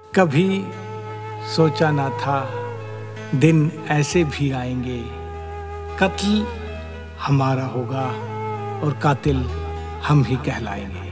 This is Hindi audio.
कभी सोचा ना था दिन ऐसे भी आएंगे, कत्ल हमारा होगा और कातिल हम ही कहलाएंगे।